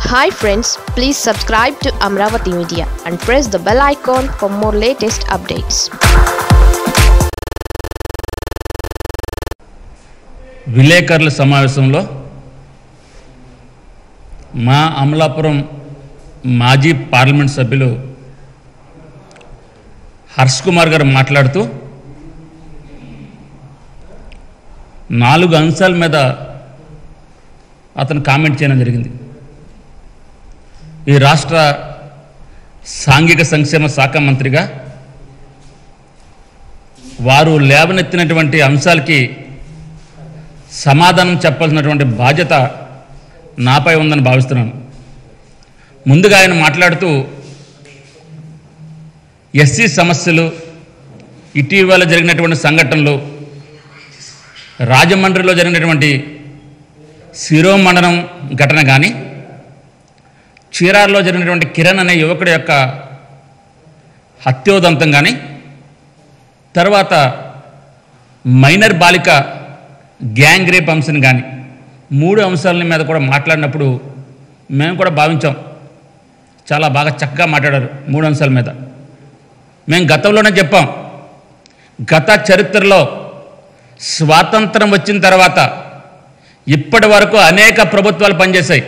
Hi friends, please subscribe to Amravati Media and press the bell icon for more latest updates. విలేకరుల సమావేశంలో మా అమలాపురం మాజీ parliament సభ్యులు హర్ష్ కుమార్ గారు మాట్లాడుతూ 4 అంశాల మీద అతను కామెంట్ చేయడం జరిగింది. ఈ రాష్ట్ర సాంఘిక సంక్షేమ శాఖ మంత్రిగా వారు లేవనెత్తినటువంటి అంశాలకి సమాధానం చెప్పాల్సినటువంటి బాధ్యత నాపై ఉందని భావిస్తున్నాను. ముందుగా ఆయన మాట్లాడుతూ ఎస్సీ సమస్యలు, ఇటీవల జరిగినటువంటి సంఘటనలు, రాజమండ్రిలో జరిగినటువంటి శిరోమండనం ఘటన కానీ, చీరాల్లో జరిగినటువంటి కిరణ్ అనే యువకుడి యొక్క హత్యోదంతం కానీ, తర్వాత మైనర్ బాలిక గ్యాంగ్ రేప్ అంశం కానీ 3 అంశాల మీద కూడా మాట్లాడినప్పుడు మేము కూడా భావించాం, చాలా బాగా చక్కగా మాట్లాడారు 3 అంశాల మీద. మేము గతంలోనే చెప్పాం, గత చరిత్రలో స్వాతంత్రం వచ్చిన తర్వాత ఇప్పటి వరకు అనేక ప్రభుత్వాలు పనిచేశాయి.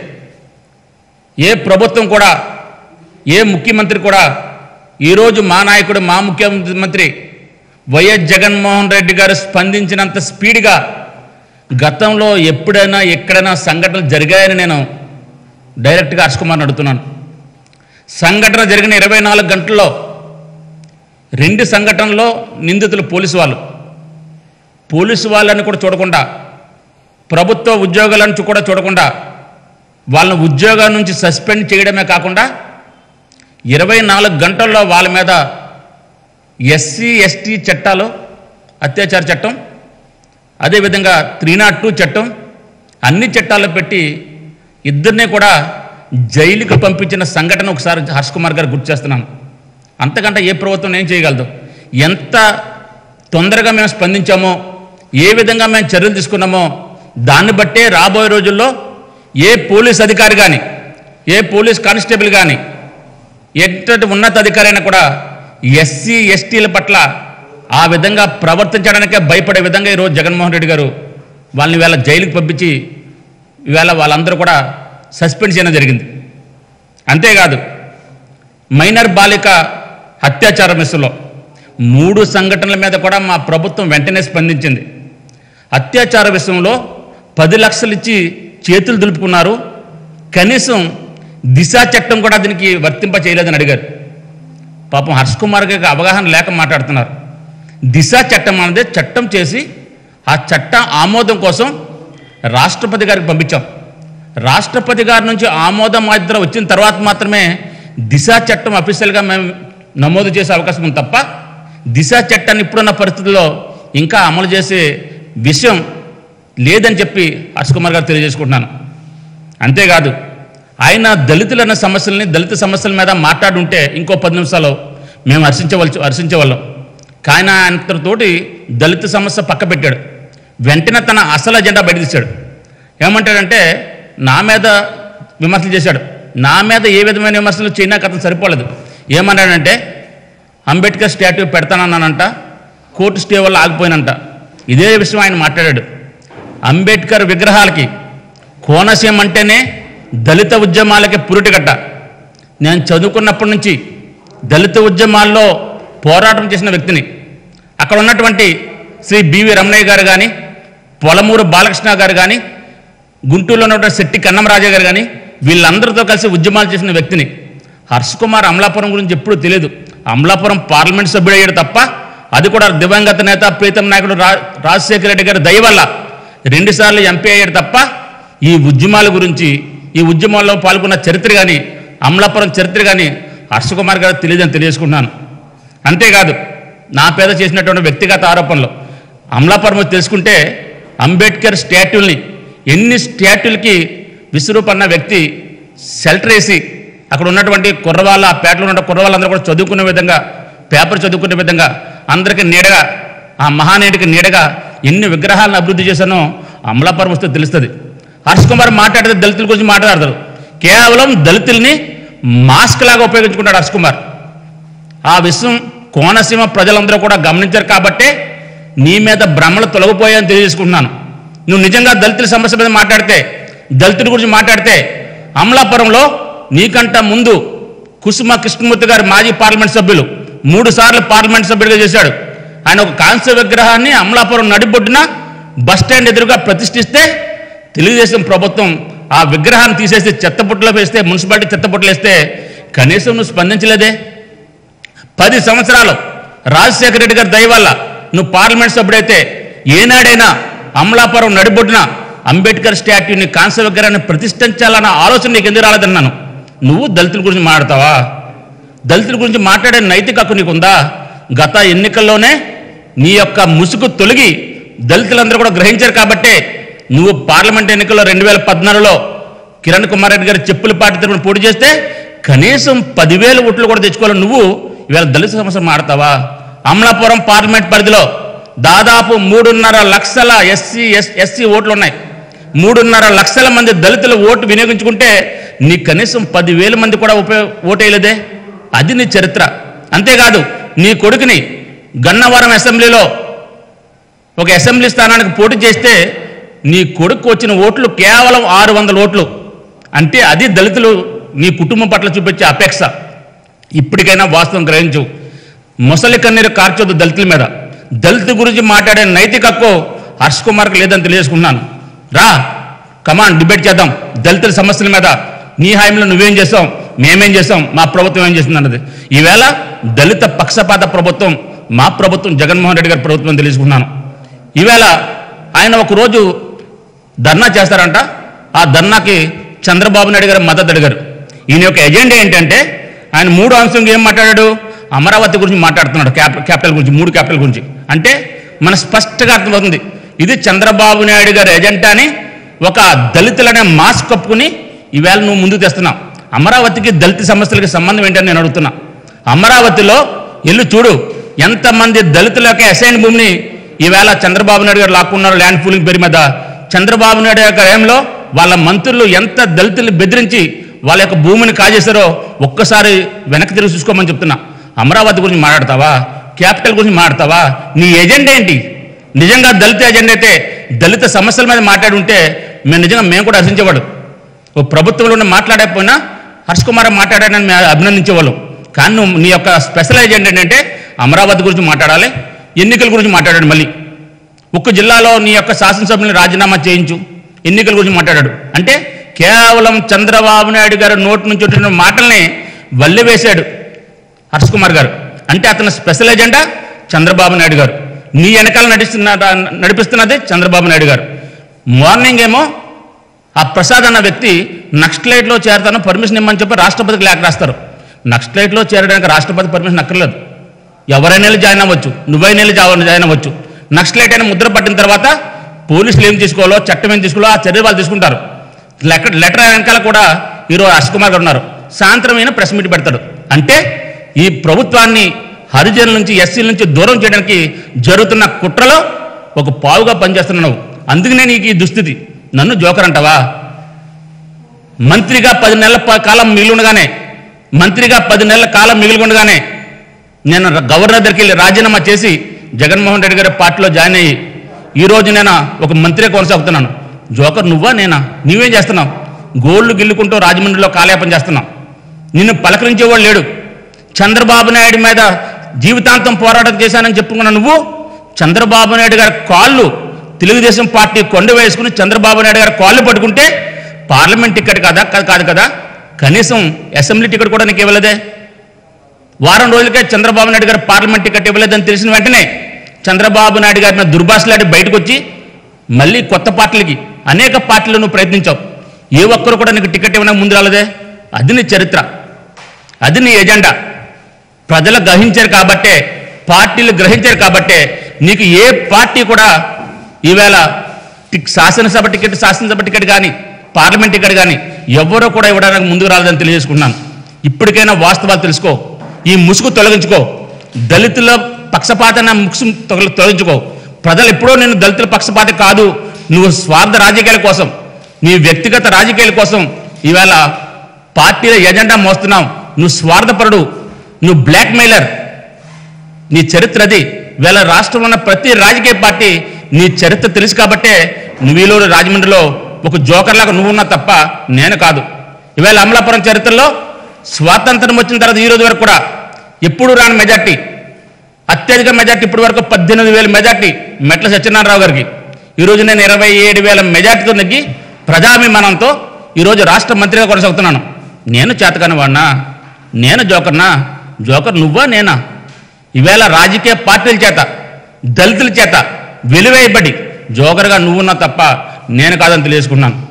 ఏ ప్రభుత్వం కూడా, ఏ ముఖ్యమంత్రి కూడా ఈరోజు మా నాయకుడు, మా ముఖ్యమంత్రి వైఎస్ జగన్మోహన్ రెడ్డి గారు స్పందించినంత స్పీడ్గా గతంలో ఎప్పుడైనా ఎక్కడైనా సంఘటనలు జరిగాయని నేను డైరెక్ట్గా హర్ష్ కుమార్ని అడుగుతున్నాను. సంఘటన జరిగిన 24 గంటల్లో 2 సంఘటనల్లో నిందితులు పోలీసు వాళ్ళని కూడా చూడకుండా, ప్రభుత్వ ఉద్యోగాలను కూడా చూడకుండా, వాళ్ళని ఉద్యోగాల నుంచి సస్పెండ్ చేయడమే కాకుండా 24 గంటల్లో వాళ్ళ మీద ఎస్సీ ఎస్టీ చట్టాలు, అత్యాచార చట్టం, అదేవిధంగా 302 చట్టం, అన్ని చట్టాల్లో పెట్టి ఇద్దరిని కూడా జైలుకి పంపించిన సంఘటన ఒకసారి హర్ష్ కుమార్ గారు గుర్తు చేస్తున్నాను. అంతకంటే ఏ ప్రభుత్వం ఏం చేయగలదు? ఎంత తొందరగా మేము స్పందించామో, ఏ విధంగా మేము చర్యలు తీసుకున్నామో దాన్ని బట్టే రాబోయే రోజుల్లో ఏ పోలీస్ అధికారి కానీ, ఏ పోలీస్ కానిస్టేబుల్ కానీ, ఎంతటి ఉన్నత అధికారి అయినా కూడా ఎస్సీ ఎస్టీల పట్ల ఆ విధంగా ప్రవర్తించడానికే భయపడే విధంగా ఈరోజు జగన్మోహన్ రెడ్డి గారు వాళ్ళని వేళ జైలుకి పంపించి ఈవేళ వాళ్ళందరూ కూడా సస్పెండ్ చేయడం జరిగింది. అంతేకాదు, మైనర్ బాలిక అత్యాచార విషయంలో 3 సంఘటనల మీద కూడా మా ప్రభుత్వం వెంటనే స్పందించింది. అత్యాచార విషయంలో 10 లక్షలు ఇచ్చి చేతులు దులుపుకున్నారు, కనీసం దిశ చట్టం కూడా దీనికి వర్తింప చేయలేదని అడిగారు. పాపం హర్ష్ కుమార్ గారికి అవగాహన లేక మాట్లాడుతున్నారు. దిశ చట్టం అనేది చట్టం చేసి ఆ చట్ట ఆమోదం కోసం రాష్ట్రపతి గారికి పంపించాం. రాష్ట్రపతి గారి నుంచి ఆమోదం మాత్రం వచ్చిన తర్వాత మాత్రమే దిశ చట్టం అఫీషియల్గా మేము నమోదు చేసే అవకాశం ఉంది తప్ప దిశ చట్టాన్ని ఇప్పుడున్న పరిస్థితుల్లో ఇంకా అమలు చేసే విషయం లేదని చెప్పి హర్ష్ కుమార్ గారు తెలియజేసుకుంటున్నాను. అంతేకాదు, ఆయన దళితులన్న సమస్యల్ని, దళిత సమస్యల మీద మాట్లాడుంటే ఇంకో 10 నిమిషాలు మేము హర్షించేవాళ్ళం. కానీ ఆయనతోటి దళిత సమస్య పక్క పెట్టాడు. వెంటనే తన అసలు అజెండా బయట తీశాడు. ఏమంటాడంటే, నా మీద విమర్శలు చేశాడు. నా మీద ఏ విధమైన విమర్శలు చేయడానికి అతను సరిపోలేదు. ఏమన్నాడంటే, అంబేద్కర్ స్టాట్యూ పెడతానన్నానంట, కోర్టు స్టే వల్ల ఆగిపోయినంట. ఇదే విషయం ఆయన మాట్లాడాడు. అంబేద్కర్ విగ్రహాలకి, కోనసీమ అంటేనే దళిత ఉద్యమాలకి పురిటిగట్ట. నేను చదువుకున్నప్పటి నుంచి దళిత ఉద్యమాల్లో పోరాటం చేసిన వ్యక్తిని. అక్కడ ఉన్నటువంటి శ్రీ బివి రమణయ్య గారు కానీ, పొలమూరు బాలకృష్ణ గారు కానీ, గుంటూరులో ఉన్నటువంటి శెట్టి కన్నమరాజా గారు కానీ, వీళ్ళందరితో కలిసి ఉద్యమాలు చేసిన వ్యక్తిని. హర్ష్ కుమార్ అమలాపురం గురించి ఎప్పుడూ తెలియదు. అమలాపురం పార్లమెంట్ సభ్యుడు అయ్యాడు తప్ప, అది కూడా దివంగత నేత ప్రీతం నాయకుడు రాజశేఖర రెడ్డి గారి దయ వల్ల 2 సార్లు ఎంపీ అయ్యాడు తప్ప ఈ ఉద్యమాల గురించి, ఈ ఉద్యమాల్లో పాల్గొన్న చరిత్ర కానీ, అమలాపురం చరిత్ర కానీ హర్ష్ కుమార్ గారు తెలియదని తెలియజేసుకుంటున్నాను. అంతేకాదు, నా పేద చేసినటువంటి వ్యక్తిగత ఆరోపణలు అమలాపురం తెలుసుకుంటే, అంబేద్కర్ స్టాట్యూల్ని, ఎన్ని స్టాట్యూలకి విశ్వరూపన్న వ్యక్తి షెల్టర్ వేసి అక్కడ ఉన్నటువంటి కుర్రవాళ్ళ, ఆ పేటలో ఉన్న కుర్రవాళ్ళందరూ కూడా చదువుకునే విధంగా, పేపర్ చదువుకునే విధంగా, అందరికీ నీడగా, ఆ మహానేటికి నీడగా ఎన్ని విగ్రహాలను అభివృద్ధి చేశానో అమలాపురం వస్తే తెలుస్తుంది. హర్ష్ కుమార్ మాట్లాడితే దళితుల గురించి మాట్లాడతారు. కేవలం దళితుల్ని మాస్క్ లాగా ఉపయోగించుకుంటాడు హర్ష్ కుమార్. ఆ విషయం కోనసీమ ప్రజలందరూ కూడా గమనించారు కాబట్టే నీ మీద భ్రమలు తొలగిపోయాయని తెలియజేసుకుంటున్నాను. నువ్వు నిజంగా దళితుల సమస్య మీద మాట్లాడితే, దళితుల గురించి మాట్లాడితే, అమలాపురంలో నీకంట ముందు కుసుమ కృష్ణమూర్తి గారు మాజీ పార్లమెంట్ సభ్యులు 3 సార్లు పార్లమెంట్ సభ్యుడిగా చేశాడు. ఆయన ఒక కాంస్య విగ్రహాన్ని అమలాపురం నడిబొడ్డున బస్టాండ్ ఎదురుగా ప్రతిష్ఠిస్తే తెలుగుదేశం ప్రభుత్వం ఆ విగ్రహాన్ని తీసేసి చెత్తపుట్టలో వేస్తే, మున్సిపాలిటీ చెత్తపుట్టలు వేస్తే కనీసం నువ్వు స్పందించలేదే. 10 సంవత్సరాలు రాజశేఖర రెడ్డి గారి దయ వల్ల నువ్వు పార్లమెంట్ సభ్యుడైతే ఏనాడైనా అమలాపురం నడిబొడ్డున అంబేద్కర్ స్టాట్యూని కాంస్య విగ్రహాన్ని ప్రతిష్ఠించాలన్న ఆలోచన నీకు ఎందుకు రాలేదన్నాను. నువ్వు దళితుల గురించి మాట్లాడతావా? దళితుల గురించి మాట్లాడే నైతిక హక్కు నీకుందా? గత ఎన్నికల్లోనే నీ యొక్క ముసుగు తొలగి దళితులందరూ కూడా గ్రహించారు కాబట్టే నువ్వు పార్లమెంట్ ఎన్నికల్లో 2014లో కిరణ్ కుమార్ రెడ్డి గారి చెప్పుల పార్టీ తరపున పోటీ చేస్తే కనీసం 10,000 ఓట్లు కూడా తెచ్చుకోవాలి. నువ్వు ఇవాళ దళిత సమస్య మాడతావా? అమలాపురం పార్లమెంట్ పరిధిలో దాదాపు 3.5 లక్షల ఎస్సీ ఓట్లు ఉన్నాయి. 3.5 లక్షల మంది దళితుల ఓటు వినియోగించుకుంటే నీ కనీసం 10,000 మంది కూడా ఓటేయలేదే. అది నీ చరిత్ర. అంతేకాదు నీ కొడుకుని గన్నవరం అసెంబ్లీలో ఒక అసెంబ్లీ స్థానానికి పోటీ చేస్తే నీ కొడుకు వచ్చిన ఓట్లు కేవలం 600 ఓట్లు. అంటే అది దళితులు నీ కుటుంబం పట్ల చూపించే అపేక్ష. ఇప్పటికైనా వాస్తవం గ్రహించు. ముసలి కన్నీరు కార్చొద్దు దళితుల మీద. దళితుల గురించి మాట్లాడే నైతిక హక్కు హర్ష్ కుమార్కి లేదని తెలియజేసుకున్నాను. రా, కమాన్, డిబేట్ చేద్దాం దళితుల సమస్యల మీద. నీ హామీలో నువ్వేం చేసాం, మేమేం చేసాం, మా ప్రభుత్వం ఏం చేస్తుంది అన్నది. ఈవేళ దళిత పక్షపాత ప్రభుత్వం మా ప్రభుత్వం, జగన్మోహన్ రెడ్డి గారి ప్రభుత్వం తెలియజేసుకున్నాను. ఈవేళ ఆయన ఒకరోజు ధర్నా చేస్తారంట. ఆ ధర్నాకి చంద్రబాబు నాయుడు గారు మద్దతు అడిగారు. ఈయన యొక్క ఎజెండా ఏంటంటే ఆయన 3 అంశంగా ఏం మాట్లాడాడు? అమరావతి గురించి మాట్లాడుతున్నాడు, క్యాపిటల్ గురించి, 3 క్యాపిటల్ గురించి. అంటే మన స్పష్టంగా అర్థమవుతుంది ఇది చంద్రబాబు నాయుడు గారి ఎజెండా అని. ఒక దళితులనే మాస్క్ కప్పుకుని ఈవేళ నువ్వు ముందుకు తెస్తున్నావు. అమరావతికి దళిత సమస్యలకి సంబంధం ఏంటని నేను అడుగుతున్నా. అమరావతిలో ఎల్లు చూడు, ఎంతమంది దళితులకి అసైన్ భూమిని ఈవేళ చంద్రబాబు నాయుడు గారు లాక్కున్నారు ల్యాండ్ పూలింగ్ పేరు మీద. చంద్రబాబు నాయుడు యొక్క హయాంలో వాళ్ళ మంత్రులు ఎంత దళితులు బెదిరించి వాళ్ళ యొక్క భూమిని కాజేశారో ఒక్కసారి వెనక్కి తిరిగి చూసుకోమని చెప్తున్నా. అమరావతి గురించి మాట్లాడతావా? క్యాపిటల్ గురించి మాట్లాడతావా? నీ ఎజెండా ఏంటి? నిజంగా దళిత ఎజెండా అయితే దళిత సమస్యల మీద మాట్లాడి ఉంటే మేము కూడా హర్షించేవాడు. ఓ ప్రభుత్వంలో మాట్లాడకపోయినా హర్ష్ కుమార్ మాట్లాడాడని మేము అభినందించేవాళ్ళం. కానీ నువ్వు నీ యొక్క స్పెషల్ ఎజెండా ఏంటంటే అమరావతి గురించి మాట్లాడాలి, ఎన్నికల గురించి మాట్లాడాడు. మళ్ళీ ఒక్క జిల్లాలో నీ యొక్క శాసనసభ్యుని రాజీనామా చేయించు, ఎన్నికల గురించి మాట్లాడాడు. అంటే కేవలం చంద్రబాబు నాయుడు గారు నోటి నుంచి వచ్చిన మాటల్ని వల్లి వేశాడు హర్ష్ కుమార్ గారు. అంటే అతని స్పెషల్ ఎజెండా చంద్రబాబు నాయుడు గారు. నీ వెనకాల నడిపిస్తున్నది చంద్రబాబు నాయుడు గారు. మార్నింగ్ ఏమో ఆ ప్రసాద్ అన్న వ్యక్తి నక్సలైట్లో చేరతాను పర్మిషన్ ఇమ్మని చెప్పి రాష్ట్రపతికి లేఖ రాస్తారు. నక్సలైట్లో చేరడానికి రాష్ట్రపతి పర్మిషన్ అక్కర్లేదు. ఎవరైనా జాయిన్ అవ్వచ్చు, నువ్వైనా జాయిన్ అవ్వచ్చు. నక్సలైట్ అయినా ముద్ర పట్టిన తర్వాత పోలీసులు ఏం తీసుకోవాలో, చట్టం ఏం తీసుకోవాలో ఆ చర్య వాళ్ళు తీసుకుంటారు. లెటర్ వెనకాల కూడా ఈరోజు హర్ష్ కుమార్ గారు ఉన్నారు. సాయంత్రం అయినా ప్రెస్ మీట్ పెడతాడు. అంటే ఈ ప్రభుత్వాన్ని హరిజనుల నుంచి, ఎస్సీల నుంచి దూరం చేయడానికి జరుగుతున్న కుట్రలో ఒక పావుగా పనిచేస్తున్నావు. అందుకనే నీకు ఈ దుస్థితి. నన్ను జోకర్ అంటావా? మంత్రిగా 10 నెలల కాలం మిగిలిండగానే నేను గవర్నర్ దగ్గరికి వెళ్ళి రాజీనామా చేసి జగన్మోహన్ రెడ్డి గారి పార్టీలో జాయిన్ అయ్యి ఈరోజు నేను ఒక మంత్రిగా కొనసాగుతున్నాను. జోకర్ నువ్వా నేనా? నీవేం చేస్తున్నావు? గోళ్లు గిల్లుకుంటూ రాజమండ్రిలో కాలయాపన చేస్తున్నావు. నిన్ను పలకరించేవాడు లేడు. చంద్రబాబు నాయుడు మీద జీవితాంతం పోరాటం చేశానని చెప్పుకున్న నువ్వు చంద్రబాబు నాయుడు గారి కాళ్ళు, తెలుగుదేశం పార్టీ కొండ వేసుకుని చంద్రబాబు నాయుడు గారి కాళ్ళు పట్టుకుంటే పార్లమెంట్ టికెట్ కాదు కదా, కనీసం అసెంబ్లీ టికెట్ కూడా నీకు ఇవ్వలేదే. వారం రోజులకే చంద్రబాబు నాయుడు గారు పార్లమెంట్ టికెట్ ఇవ్వలేదని తెలిసిన వెంటనే చంద్రబాబు నాయుడు గారిని దుర్భాషలాడి బయటకు వచ్చి మళ్ళీ కొత్త పార్టీలకి, అనేక పార్టీలు నువ్వు ప్రయత్నించావు. ఏ ఒక్కరు కూడా నీకు టికెట్ ఇవ్వడానికి ముందు రాలేదే. అది నీ చరిత్ర, అది నీ ఎజెండా. ప్రజలు గ్రహించారు కాబట్టే, పార్టీలు గ్రహించారు కాబట్టే నీకు ఏ పార్టీ కూడా ఈవేళ శాసనసభ టికెట్ కానీ పార్లమెంట్ టికెట్ కానీ ఎవరో కూడా ఇవ్వడానికి ముందుకు రాలేదని తెలియజేసుకున్నాను. ఇప్పటికైనా వాస్తవాలు తెలుసుకో, ఈ ముసుగు తొలగించుకో, దళితుల పక్షపాతన ముసుగు తొలగించుకో. ప్రజలు ఎప్పుడో నేను దళితుల పక్షపాతి కాదు, నువ్వు స్వార్థ రాజకీయాల కోసం, నీ వ్యక్తిగత రాజకీయాల కోసం ఈవేళ పార్టీల ఎజెండా మోస్తున్నావు. నువ్వు స్వార్థపరుడు, నువ్వు బ్లాక్మెయిలర్. నీ చరిత్ర అది. వేళ రాష్ట్రంలో ఉన్న ప్రతి రాజకీయ పార్టీ నీ చరిత్ర తెలుసు కాబట్టే నువ్వు ఈలోడు రాజమండ్రిలో ఒక జోకర్లాగా నువ్వు ఉన్నా తప్ప నేను కాదు. ఈవేళ అమలాపురం చరిత్రలో స్వాతంత్రం వచ్చిన తర్వాత ఈ రోజు వరకు కూడా ఎప్పుడు రాని మెజార్టీ, అత్యధిక మెజార్టీ ఇప్పటి వరకు 18,000 మెజార్టీ మెట్ల సత్యనారాయణరావు గారికి. ఈరోజు నేను 27,000 మెజార్టీతో నెగ్గి ప్రజాభిమానంతో ఈరోజు రాష్ట్ర మంత్రిగా కొనసాగుతున్నాను. నేను చేతకాని వాడినా? నేను జోకర్నా? జోకర్ నువ్వా నేనా? ఈవేళ రాజకీయ పార్టీల చేత, దళితుల చేత వెలివేయబడి జోకర్గా నువ్వున్నా తప్ప నేను కాదని తెలియజేసుకున్నాను.